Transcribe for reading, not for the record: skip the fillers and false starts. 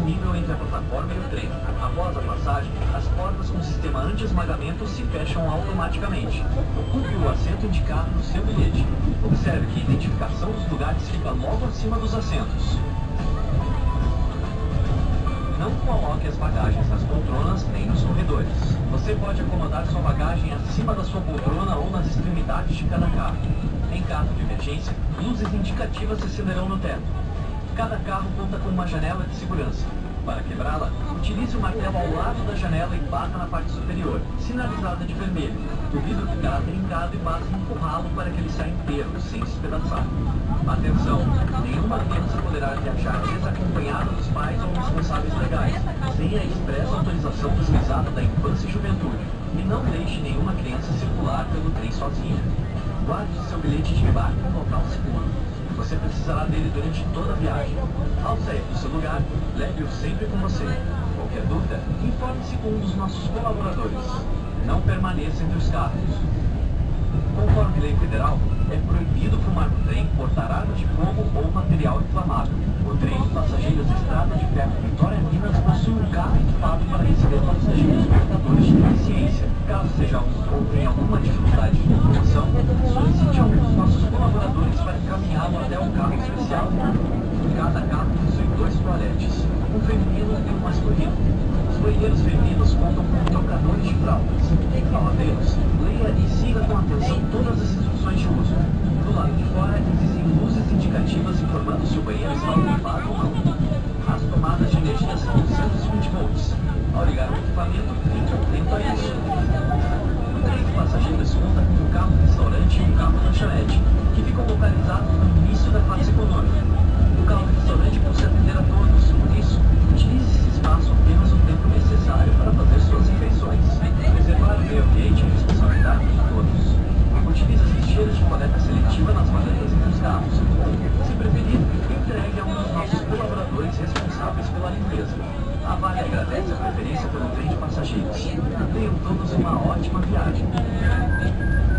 nível entre a plataforma e o trem. Após a passagem, as portas com sistema anti-esmagamento se fecham automaticamente. Ocupe o assento indicado no seu bilhete. Observe que a identificação dos lugares fica logo acima dos assentos. Não coloque as bagagens nas poltronas nem nos corredores. Você pode acomodar sua bagagem acima da sua poltrona ou nas extremidades de cada carro. Em caso de emergência, luzes indicativas se acenderão no teto. Cada carro conta com uma janela de segurança. Para quebrá-la, utilize o martelo ao lado da janela e bata na parte superior, sinalizada de vermelho. O vidro ficará trincado e basta empurrá-lo para que ele saia inteiro, sem se espedaçar. Atenção! Nenhuma criança poderá viajar desacompanhada dos pais ou responsáveis legais, sem a expressa autorização do juizado da infância e juventude. E não deixe nenhuma criança circular pelo trem sozinha. Guarde seu bilhete de embarque em um local seguro. Você precisará dele durante toda a viagem. Ao sair do seu lugar, leve-o sempre com você. Qualquer dúvida, informe-se com um dos nossos colaboradores. Não permaneça entre os carros. Conforme lei federal, é proibido fumar no trem, portar arma de fogo ou material inflamável. O trem de passageiros Estrada de Ferro Vitória Minas possui um carro equipado para receber passageiros portadores de deficiência. Caso seja um ou tenha alguma dificuldade de locomoção, solicite a um dos nossos colaboradores para encaminhá-lo até um carro especial. Cada carro possui 2 toaletes, um feminino e um masculino. Os banheiros femininos contam com trocadores de fraldas. Ao abri-los, leia e siga com atenção todas as instruções de uso. Do lado de fora existem luzes indicativas informando se o banheiro está ocupado ou não. As tomadas de energia são 220 volts. Ao ligar o equipamento, fique atento a isso. O trem de passageiros conta com um carro-restaurante e um carro-lanchonete, que ficam localizados no início da classe econômica. O carro-restaurante pode atender a todos, por isso, utilize esse espaço apenas o tempo necessário para fazer suas refeições. Preservar o meio ambiente é responsabilidade de todos. Utilize as lixeiras de coleta seletiva nas varandas entre os carros. Ou, se preferir, entregue a um dos nossos colaboradores responsáveis pela limpeza. A Vale agradece a preferência pelo trem de passageiros. Tenham todos uma ótima viagem.